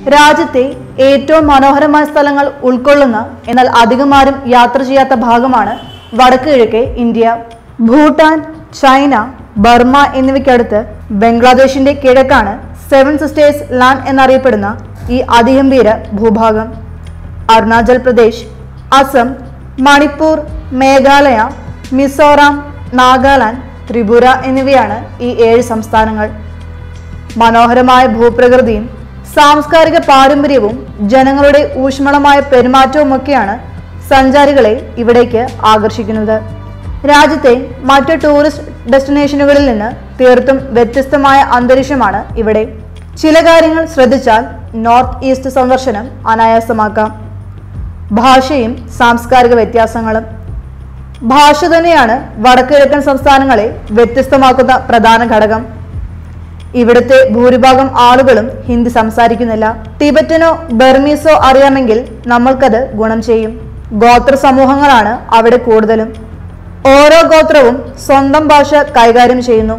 രാജ്യത്തെ ഏറ്റവും മനോഹരമായ സ്ഥലങ്ങൾ ഉൾക്കൊള്ളുന്ന എന്നാൽ അധികമാരും യാത്ര ചെയ്യാത്ത ഭാഗമാണ് വടക്ക് കിഴക്കേ ഇന്ത്യ. ഭൂട്ടാൻ, ചൈന, ബർമ എന്നിവയ്ക്കടുത്ത് ബംഗ്ലാദേശിന്റെ കിഴക്കാണ് സെവൻ സിസ്റ്റേഴ്സ് ലാൻഡ് എന്നറിയപ്പെടുന്ന ഈ അതിഗംഭീര ഭൂഭാഗം. അരുണാചൽ പ്രദേശ്, അസം, മണിപ്പൂർ, മേഘാലയ, മിസോറാം, നാഗാലാൻഡ്, ത്രിപുര എന്നിവയാണ് ഈ 7 സംസ്ഥാനങ്ങൾ. മനോഹരമായ ഭൂപ്രകൃതിയും സാംസ്കാരിക പാരമ്പര്യവും ജനങ്ങളുടെ ഊഷ്മളമായ പെരുമാറ്റവുമൊക്കെയാണ് സഞ്ചാരികളെ ഇവിടേക്ക് ആകർഷിക്കുന്നത്. രാജ്യത്തെ മറ്റ് ടൂറിസ്റ്റ് ഡെസ്റ്റിനേഷനുകളിൽ നിന്ന് തീർത്തും വ്യത്യസ്തമായ അന്തരീക്ഷമാണ് ഇവിടെ. ചില കാര്യങ്ങൾ ശ്രദ്ധിച്ചാൽ നോർത്ത് ഈസ്റ്റ് സന്ദർശനം അനായാസമാക്കാം. ഭാഷയും സാംസ്കാരിക വ്യത്യാസങ്ങളും. ഭാഷ തന്നെയാണ് വടക്കുകിഴക്കൻ സംസ്ഥാനങ്ങളെ വ്യത്യസ്തമാക്കുന്ന പ്രധാന ഘടകം. ഇവിടുത്തെ ഭൂരിഭാഗം ആളുകളും ഹിന്ദി സംസാരിക്കുന്നില്ല. ടിബറ്റനോ ബർമീസോ അറിയാമെങ്കിൽ നമ്മൾക്കത് ഗുണം ചെയ്യും. ഗോത്ര സമൂഹങ്ങളാണ് അവിടെ കൂടുതലും. ഓരോ ഗോത്രവും സ്വന്തം ഭാഷ കൈകാര്യം ചെയ്യുന്നു.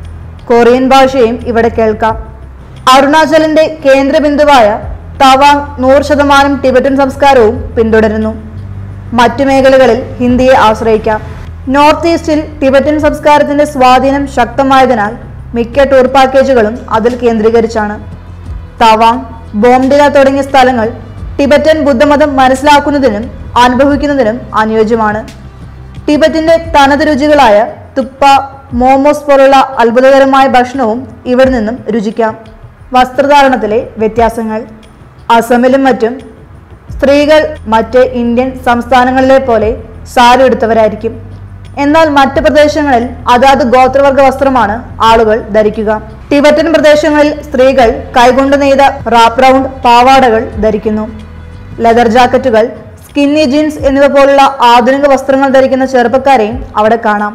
കൊറിയൻ ഭാഷയും ഇവിടെ കേൾക്കാം. അരുണാചലിന്റെ കേന്ദ്രബിന്ദുവായ തവാങ് 100% ടിബറ്റൻ സംസ്കാരവും പിന്തുടരുന്നു. മറ്റു മേഖലകളിൽ ഹിന്ദിയെ ആശ്രയിക്കാം. നോർത്ത് ഈസ്റ്റിൽ ടിബറ്റൻ സംസ്കാരത്തിന്റെ സ്വാധീനം ശക്തമായതിനാൽ മിക്ക ടൂർ പാക്കേജുകളും അതിൽ കേന്ദ്രീകരിച്ചാണ്. തവാങ്, ബോംഡില തുടങ്ങിയ സ്ഥലങ്ങൾ ടിബറ്റൻ ബുദ്ധമതം മനസ്സിലാക്കുന്നതിനും അനുഭവിക്കുന്നതിനും അനുയോജ്യമാണ്. ടിബറ്റിന്റെ തനത് രുചികളായ തുപ്പ, മോമോസ് പോലുള്ള അത്ഭുതകരമായ ഭക്ഷണവും ഇവിടെ നിന്നും രുചിക്കാം. വസ്ത്രധാരണത്തിലെ വ്യത്യാസങ്ങൾ. അസമിലും മറ്റും സ്ത്രീകൾ മറ്റ് ഇന്ത്യൻ സംസ്ഥാനങ്ങളിലെ പോലെ സാരി എടുത്തവരായിരിക്കും. എന്നാൽ മറ്റ് പ്രദേശങ്ങളിൽ അതാത് ഗോത്രവർഗ വസ്ത്രമാണ് ആളുകൾ ധരിക്കുക. ടിബറ്റൻ പ്രദേശങ്ങളിൽ സ്ത്രീകൾ കൈകൊണ്ട് നെയ്ത റാപ്പ് റൗണ്ട് പാവാടകൾ ധരിക്കുന്നു. ലെതർ ജാക്കറ്റുകൾ, സ്കിന്നി ജീൻസ് എന്നിവ പോലുള്ള ആധുനിക വസ്ത്രങ്ങൾ ധരിക്കുന്ന ചെറുപ്പക്കാരെയും അവിടെ കാണാം.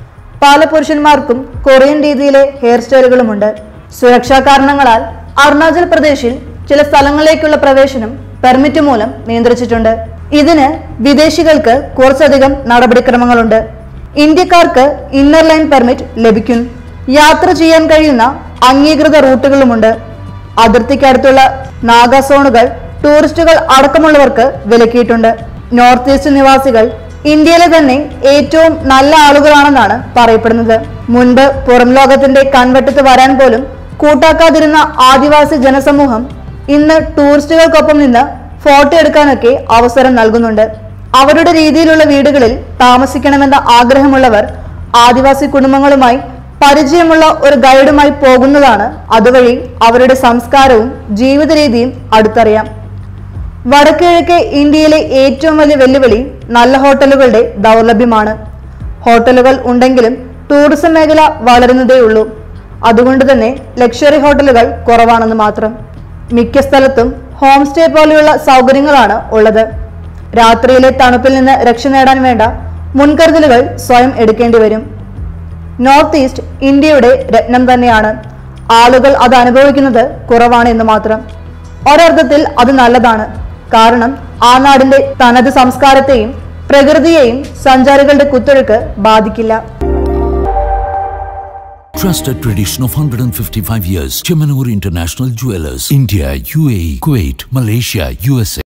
പല പുരുഷന്മാർക്കും കൊറിയൻ രീതിയിലെ ഹെയർ സ്റ്റൈലുകളുമുണ്ട്. സുരക്ഷാ കാരണങ്ങളാൽ അരുണാചൽ പ്രദേശിൽ ചില സ്ഥലങ്ങളിലേക്കുള്ള പ്രവേശനം പെർമിറ്റ് മൂലം നിയന്ത്രിച്ചിട്ടുണ്ട്. ഇതിന് വിദേശികൾക്ക് കുറച്ചധികം നടപടിക്രമങ്ങളുണ്ട്. ഇന്ത്യക്കാർക്ക് ഇന്നർ ലൈൻ പെർമിറ്റ് ലഭിക്കും. യാത്ര ചെയ്യാൻ കഴിയുന്ന അംഗീകൃത റൂട്ടുകളുമുണ്ട്. അതിർത്തിക്കടുത്തുള്ള നാഗ സോണുകൾ ടൂറിസ്റ്റുകൾ അടക്കമുള്ളവർക്ക് വിലക്കിയിട്ടുണ്ട്. നോർത്ത് ഈസ്റ്റ് നിവാസികൾ ഇന്ത്യയിലെ തന്നെ ഏറ്റവും നല്ല ആളുകളാണെന്നാണ് പറയപ്പെടുന്നത്. മുൻപ് പുറം ലോകത്തിന്റെ കൺവെട്ടത്ത് വരാൻ പോലും കൂട്ടാക്കാതിരുന്ന ആദിവാസി ജനസമൂഹം ഇന്ന് ടൂറിസ്റ്റുകൾക്കൊപ്പം നിന്ന് ഫോട്ടോ എടുക്കാനൊക്കെ അവസരം നൽകുന്നുണ്ട്. അവരുടെ രീതിയിലുള്ള വീടുകളിൽ താമസിക്കണമെന്ന ആഗ്രഹമുള്ളവർ ആദിവാസി കുടുംബങ്ങളുമായി പരിചയമുള്ള ഒരു ഗൈഡുമായി പോകുന്നതാണ്. അതുവഴി അവരുടെ സംസ്കാരവും ജീവിത രീതിയും അടുത്തറിയാം. വടക്കുകിഴക്കേ ഇന്ത്യയിലെ ഏറ്റവും വലിയ വെല്ലുവിളി നല്ല ഹോട്ടലുകളുടെ ദൗർലഭ്യമാണ്. ഹോട്ടലുകൾ ഉണ്ടെങ്കിലും ടൂറിസം മേഖല വളരുന്നതേയുള്ളൂ. അതുകൊണ്ട് തന്നെ ലക്ഷറി ഹോട്ടലുകൾ കുറവാണെന്ന് മാത്രം. മിക്ക സ്ഥലത്തും ഹോം സ്റ്റേ പോലെയുള്ള സൗകര്യങ്ങളാണ് ഉള്ളത്. രാത്രിയിലെ തണുപ്പിൽ നിന്ന് രക്ഷ നേടാൻ വേണ്ട മുൻകരുതലുകൾ സ്വയം എടുക്കേണ്ടി വരും. നോർത്ത് ഈസ്റ്റ് ഇന്ത്യയുടെ രത്നം തന്നെയാണ്. ആളുകൾ അത് അനുഭവിക്കുന്നത് കുറവാണ് എന്ന് മാത്രം. ഒരർത്ഥത്തിൽ അത് നല്ലതാണ്. കാരണം ആ നാടിന്റെ തനത് സംസ്കാരത്തെയും പ്രകൃതിയെയും സഞ്ചാരികളുടെ കുത്തൊഴുക്ക് ബാധിക്കില്ല. Trusted tradition of 155 years. Chemanur International Jewelers. India, UAE, Kuwait, Malaysia, USA.